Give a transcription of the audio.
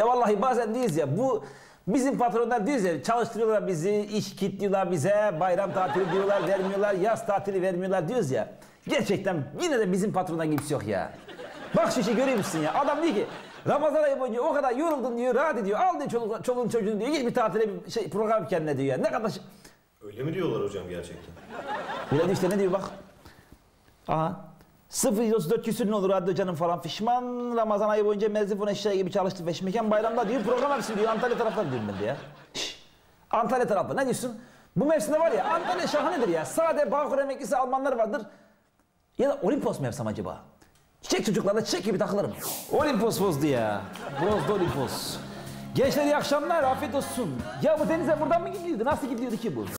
Ya vallahi bazen diyoruz ya bu bizim patronlar diyoruz ya çalıştırıyorlar bizi, iş kilitliyorlar bize, bayram tatili diyorlar vermiyorlar, yaz tatili vermiyorlar diyoruz ya. Gerçekten yine de bizim patrondan kimse yok ya. Bak şu işi görüyor musun ya? Adam diyor ki Ramazan ayı boyunca o kadar yoruldun diyor, rahat ediyor. Al diyor çoluğun çocuğun diyor, git bir tatile bir program kendine diyor ya. Ne kadar... Öyle mi diyorlar hocam gerçekten? Öyle diyor işte ne diyor bak. Aha. 0-34 küsür ne olur radyo canım falan fişman. Ramazan ayı boyunca merzifon eşeği gibi çalıştı feşmeken bayramda diyor program yapsın diyor. Antalya tarafları diyorum ben de ya. Şşş. Antalya tarafları ne diyorsun? Bu mevsimde var ya Antalya şahanedir ya. Sade Bağkur emeklisi Almanlar vardır. Ya da Olimpos mu yapsam acaba? Çiçek çocuklarla çiçek gibi takılırım. Olimpos bozdu ya. Bozdu Olimpos. Gençler iyi akşamlar afiyet olsun. Ya bu denize buradan mı gidiyordu? Nasıl gidiyordu ki bu?